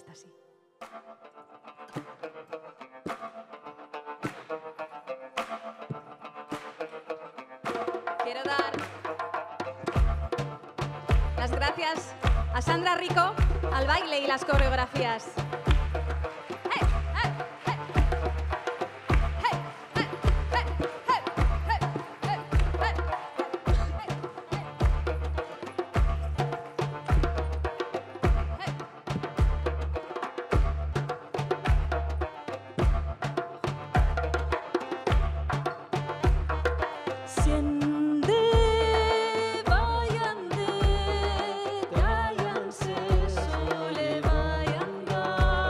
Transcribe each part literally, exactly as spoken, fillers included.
está así. Quiero dar las gracias a Sandra Rico al baile y las coreografías. Cállense, sole vayan.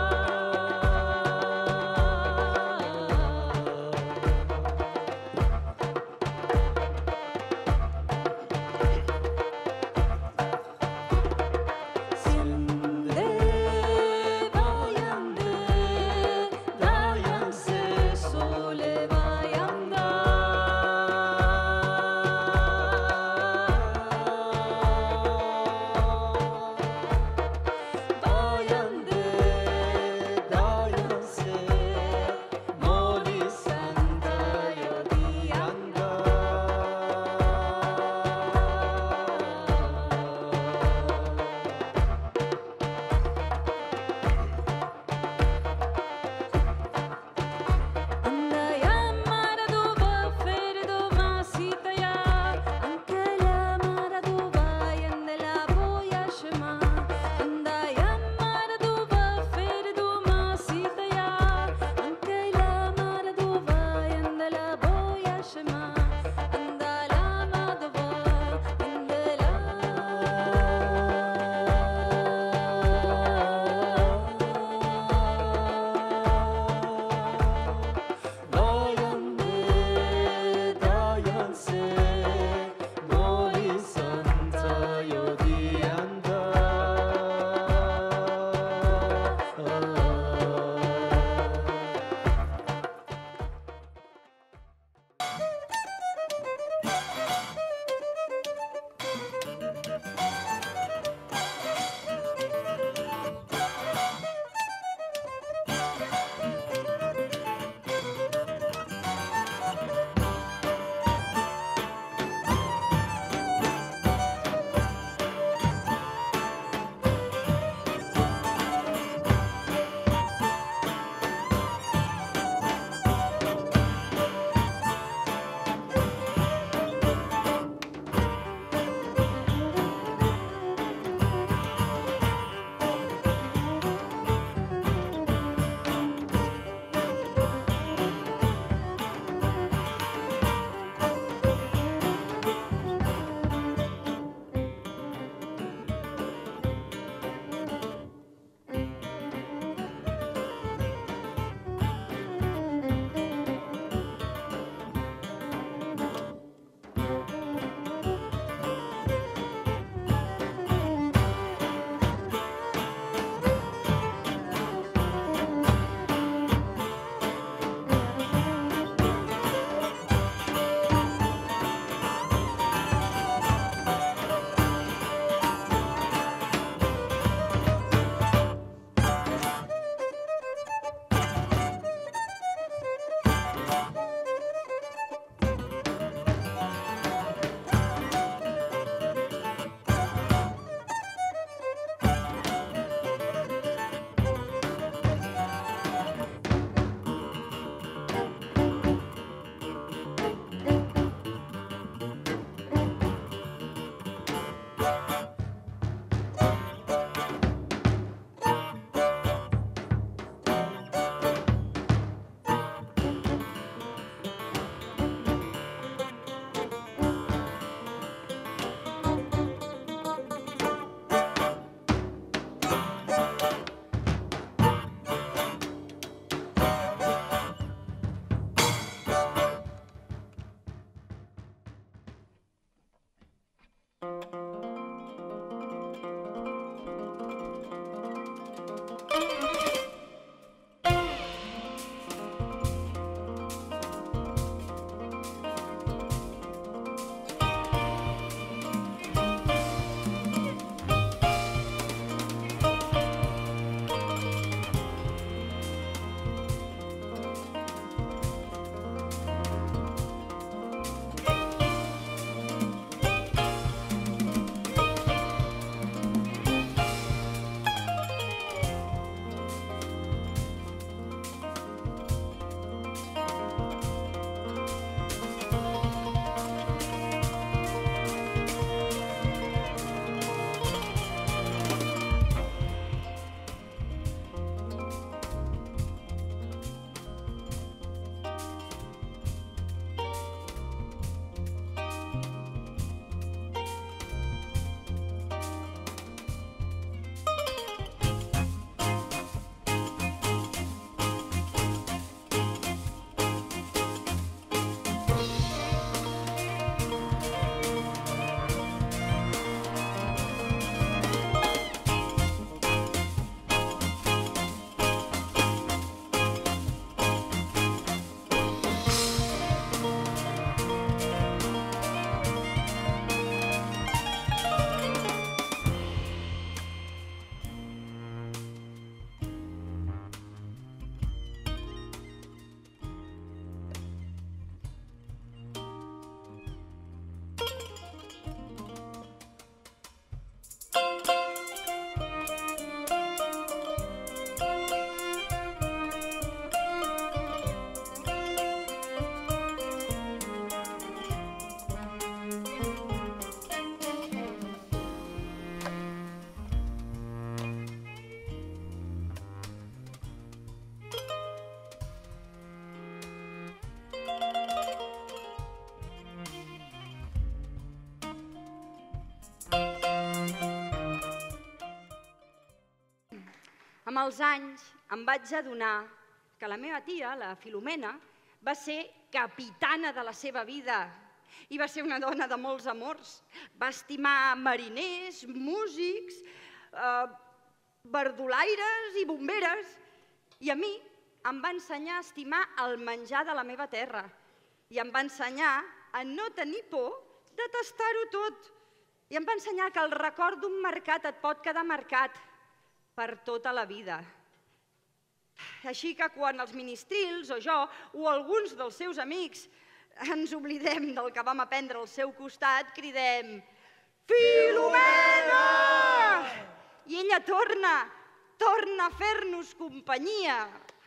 amb els anys em vaig adonar que la meva tia, la Filomena, va ser capitana de la seva vida i va ser una dona de molts amors. Va estimar mariners, músics, verdolaires i bomberes. I a mi em va ensenyar a estimar el menjar de la meva terra i em va ensenyar a no tenir por de tastar-ho tot. I em va ensenyar que el record d'un mercat et pot quedar marcat per tota la vida. Així que quan els ministrils o jo o alguns dels seus amics ens oblidem del que vam aprendre al seu costat, cridem Filomena! I ella torna, torna a fer-nos companyia.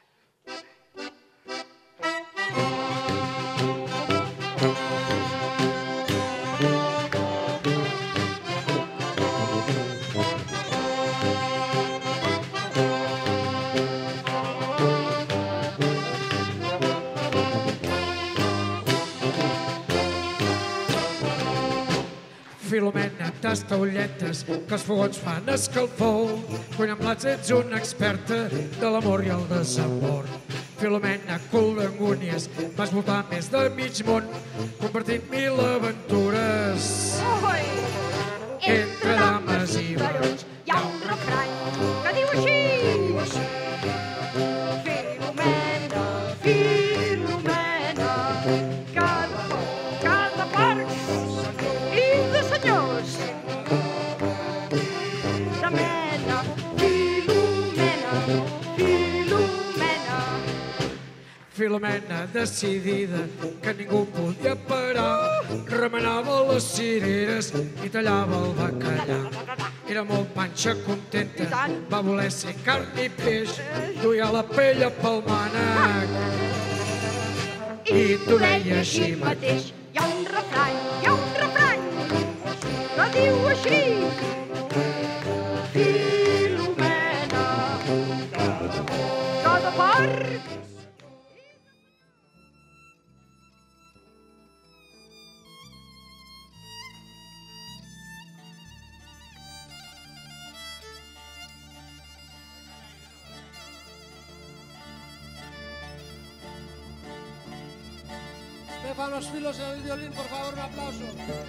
Filomena, tasta ulletes, que els fogons fan escalfor. Cuina amb plats, ets una experta de l'amor i el desamor. Filomena, cul d'angúnies, vas voltar més de mig món, compartint mil aventures. Entre dames i barons hi ha un refrany que diu així. Filomena, Filomena, cada porc, cada porc i de senyors. De mena, Filomena, Filomena. Filomena, decidida, que ningú podia parar, remenava les cireres i tallava el bacallà. Era molt panxa contenta, va voler ser carn i peix, duia la pella pel mànec i t'ho deia així mateix. Hi ha un refrany, hi ha un refrany que diu així. Filomena, cada porc. Estefan, los filos en el violín, por favor, un aplauso.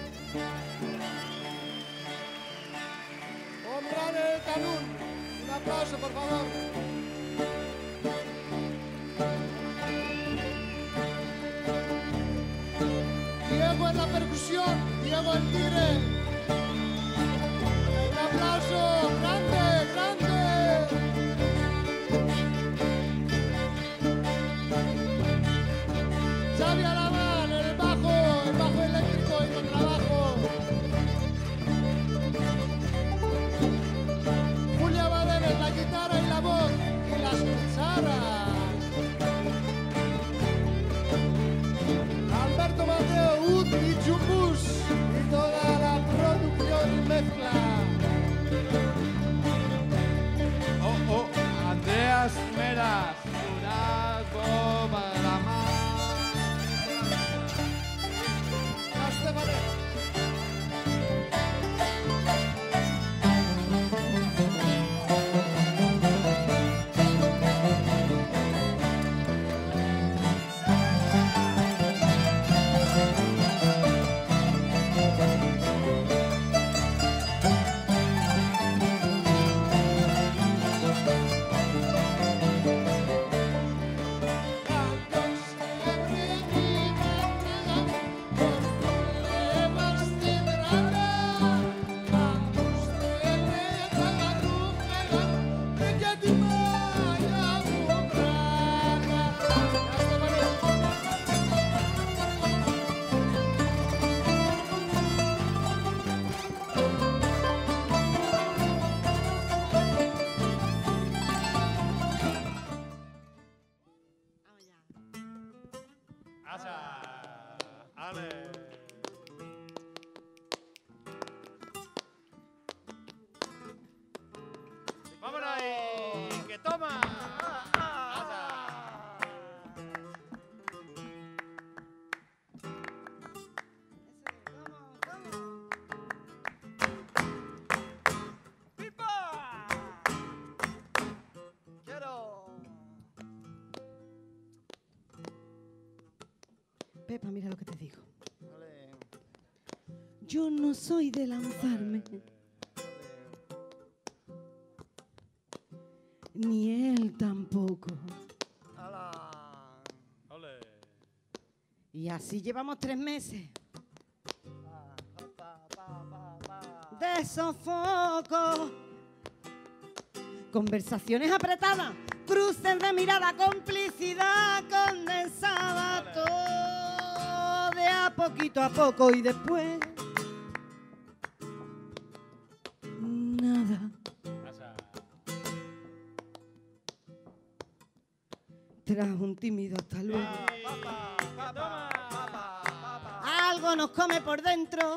Omran en el canún, un aplauso, por favor. Diego en la percusión, Diego el tigre. Un aplauso, grande, grande. Xavi Alamán, el bajo, el bajo eléctrico y contrabajo. Julia Badenes, la guitarra y la voz y las cucharas. Alberto Mateo, Ud y Chumbus y toda la producción y mezcla. Oh, oh, Andreas Meras, Durazno, Balamar. ¡Vámonos ahí! ¡Que toma! Pepa, mira lo que te digo. Yo no soy de lanzarme. Ni él tampoco. Y así llevamos tres meses de sofoco. Conversaciones apretadas, cruces de mirada, complicidad condensada, todo de a poquito a poco y después nada. Tras un tímido hasta luego. Algo nos come por dentro.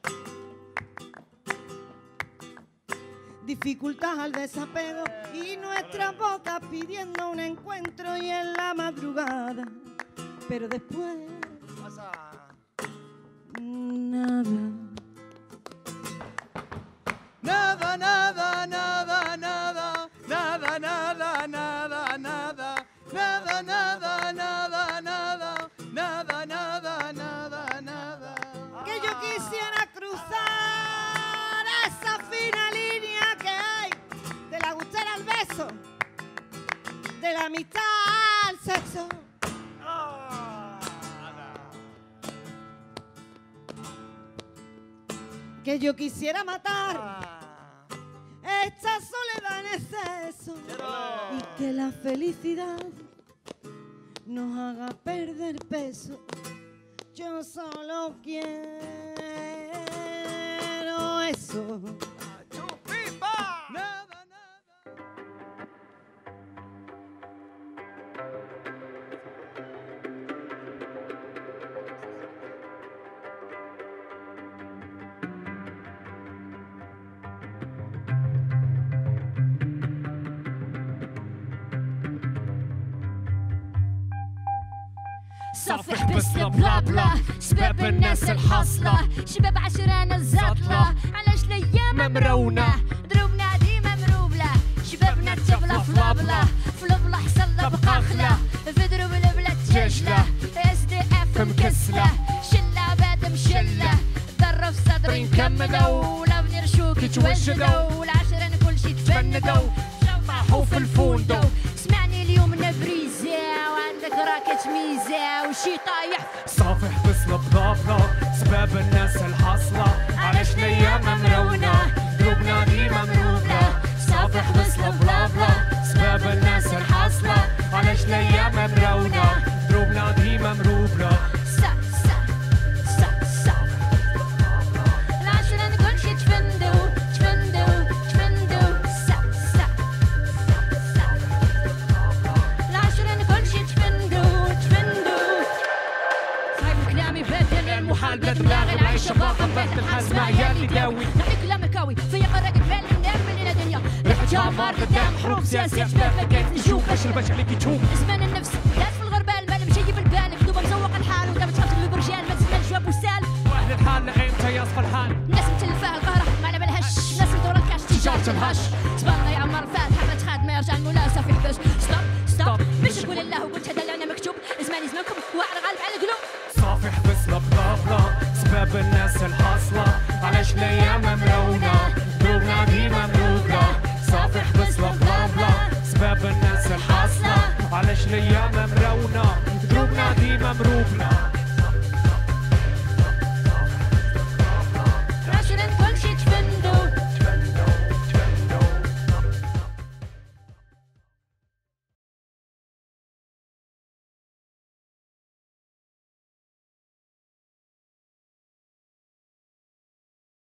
Dificultad al desapego y nuestras bocas pidiendo un encuentro y en la madrugada. Pero después nada. Nada, nada, nada, nada, nada, nada, nada, nada. Nada, nada, nada, nada, nada, nada, nada, nada. Que yo quisiera cruzar esa fina línea que hay de la gustera al beso, de la amistad al sexo. Que yo quisiera matar esta soledad en exceso y que la felicidad nos haga perder peso. Yo solo quiero eso. Nada, nada. صافح بس بلا بلا شباب الناس الحاصلة شباب عشرانة الزاطلة علاش الأيام مرونة دروبنا ديما مروبلة شبابنا الطفلة فلابلة فلابلة حصلة بقاخلة في دروب البلاد تجاجلة اس دي اف مكسلة شلة بعد مشلة ضرب في صدري نكملو لافنير شوك يتوجدو العشرة كلشي تفندو طاحو في الفوندو سمعني اليوم نبريزة وعندك راكت ميزة وشي طايح صافح بس بضافلة سباب الناس الحاصلة علاش الايام مرونة دروبنا ديما مروبلة صافح بس بلابلا سباب الناس الحاصلة علاش الايام مرونة دروبنا ديما مروبلة سا سا سا سا العشرة كلشي تفندو تفندو تفندو سا سا سا العشرة كلشي تفندو تفندو صايب كلامي بدل المحال بلا دماغي العيشة باقة بدل الحزمة عيالي داوي نحكي كلام كاوي في قرقة بالي نام من الدنيا ريحة مار قدام حروب سياسية شباب ما كيف نشوف باش الباش عليك تشوف زمان النفس لاس في الغربال مال مشي في البال خدوبة مزوق الحال وانت بتخاف برجال ما تسمع جواب وسال واهل الحال لامتى يصفى الحال الناس متلفة القهرة ما على بالهش الناس مدورة الكاش تجارة الهش سباق يعمر فات حمد خاد ما يرجع المولا صافي حبس ستوب ستوب مش تقول الله وقلت هذا اللي انا مكتوب زماني زمانكم واعر غالب على القلوب صافح بس بضافلة سباب الناس الحاصلة علاش الايام مرونة دروبنا ديما مروبلة صافح بس بلابلا سباب الناس الحاصلة علاش الايام مرونة دروبنا ديما مروبلة